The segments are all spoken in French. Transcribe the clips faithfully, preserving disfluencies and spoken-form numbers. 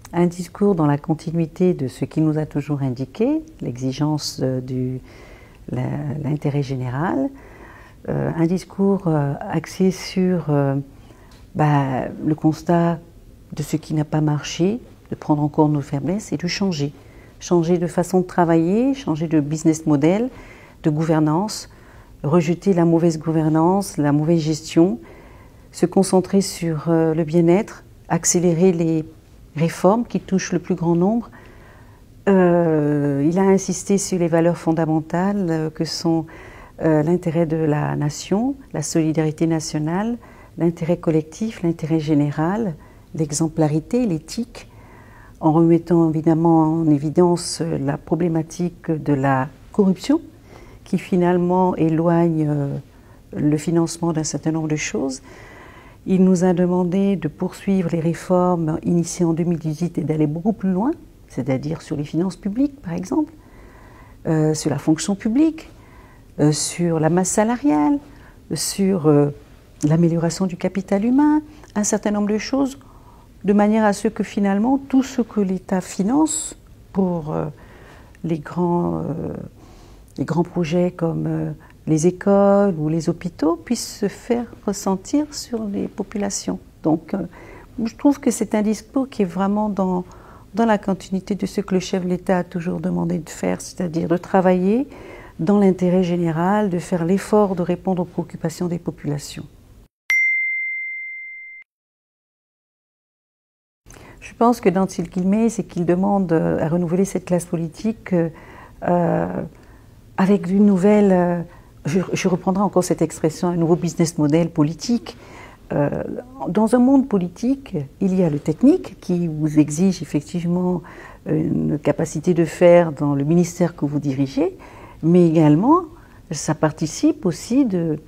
Un discours dans la continuité de ce qui nous a toujours indiqué, l'exigence de l'intérêt général, euh, un discours euh, axé sur euh, bah, le constat de ce qui n'a pas marché, de prendre en compte nos faiblesses et de changer. Changer de façon de travailler, changer de business model, de gouvernance, rejeter la mauvaise gouvernance, la mauvaise gestion, se concentrer sur euh, le bien-être, accélérer les réformes qui touchent le plus grand nombre. Euh, il a insisté sur les valeurs fondamentales euh, que sont euh, l'intérêt de la nation, la solidarité nationale, l'intérêt collectif, l'intérêt général, l'exemplarité, l'éthique, en remettant évidemment en évidence la problématique de la corruption qui finalement éloigne euh, le financement d'un certain nombre de choses. Il nous a demandé de poursuivre les réformes initiées en deux mille dix-huit et d'aller beaucoup plus loin, c'est-à-dire sur les finances publiques par exemple, euh, sur la fonction publique, euh, sur la masse salariale, sur euh, l'amélioration du capital humain, un certain nombre de choses, de manière à ce que finalement tout ce que l'État finance pour euh, les, grands, euh, les grands projets comme euh, les écoles ou les hôpitaux puissent se faire ressentir sur les populations. Donc euh, je trouve que c'est un discours qui est vraiment dans, dans la continuité de ce que le chef de l'État a toujours demandé de faire, c'est-à-dire de travailler dans l'intérêt général, de faire l'effort de répondre aux préoccupations des populations. Je pense que dans ce qu'il met, c'est qu'il demande à renouveler cette classe politique euh, avec une nouvelle, euh, je, je reprendrai encore cette expression, un nouveau business model politique. Euh, dans un monde politique, il y a le technique qui vous exige effectivement une capacité de faire dans le ministère que vous dirigez, mais également ça participe aussi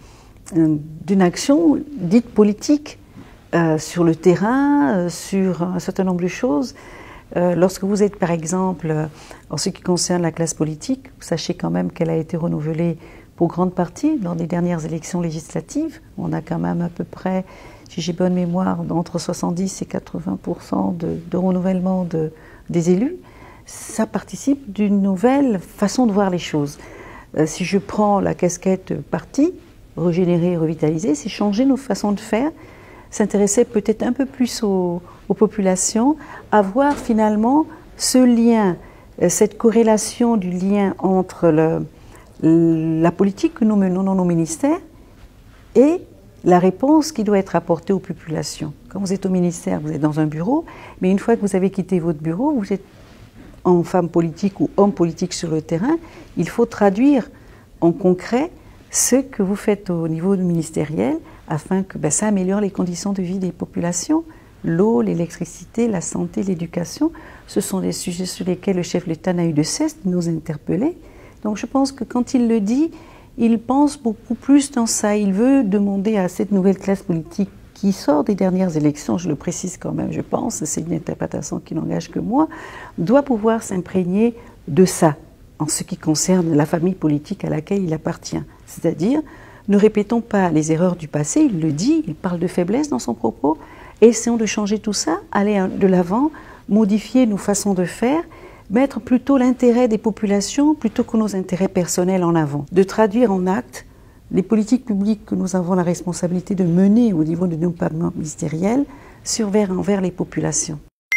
d'une action dite politique. Euh, sur le terrain, euh, sur un certain nombre de choses. Euh, lorsque vous êtes, par exemple, euh, en ce qui concerne la classe politique, vous sachez quand même qu'elle a été renouvelée pour grande partie dans les dernières élections législatives. On a quand même à peu près, si j'ai bonne mémoire, entre soixante-dix et quatre-vingts pour cent de, de renouvellement de, des élus. Ça participe d'une nouvelle façon de voir les choses. Euh, si je prends la casquette parti, régénérer, revitaliser, c'est changer nos façons de faire, s'intéresser peut-être un peu plus aux, aux populations, à voir finalement ce lien, cette corrélation du lien entre le, la politique que nous menons dans nos ministères et la réponse qui doit être apportée aux populations. Quand vous êtes au ministère, vous êtes dans un bureau, mais une fois que vous avez quitté votre bureau, vous êtes en femme politique ou homme politique sur le terrain, il faut traduire en concret ce que vous faites au niveau ministériel afin que ben, ça améliore les conditions de vie des populations. L'eau, l'électricité, la santé, l'éducation, ce sont des sujets sur lesquels le chef de l'État n'a eu de cesse de nous interpeller. Donc je pense que quand il le dit, il pense beaucoup plus dans ça. Il veut demander à cette nouvelle classe politique qui sort des dernières élections, je le précise quand même, je pense, c'est une interprétation qui n'engage que moi, doit pouvoir s'imprégner de ça, en ce qui concerne la famille politique à laquelle il appartient. C'est-à-dire, ne répétons pas les erreurs du passé, il le dit, il parle de faiblesse dans son propos, essayons de changer tout ça, aller de l'avant, modifier nos façons de faire, mettre plutôt l'intérêt des populations plutôt que nos intérêts personnels en avant, de traduire en actes les politiques publiques que nous avons la responsabilité de mener au niveau de nos départements ministériels sur vers envers les populations.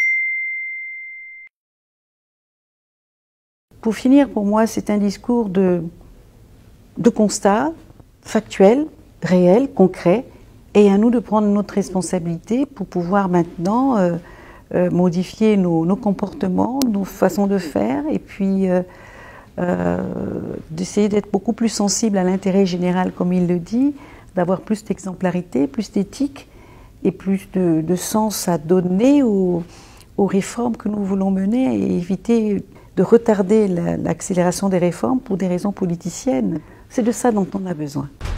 Pour finir, pour moi, c'est un discours de, de constat factuel, réel, concret, et à nous de prendre notre responsabilité pour pouvoir maintenant euh, euh, modifier nos, nos comportements, nos façons de faire, et puis euh, euh, d'essayer d'être beaucoup plus sensible à l'intérêt général, comme il le dit, d'avoir plus d'exemplarité, plus d'éthique, et plus de, de sens à donner aux, aux réformes que nous voulons mener, et éviter de retarder l'accélération des réformes pour des raisons politiciennes. C'est de ça dont on a besoin.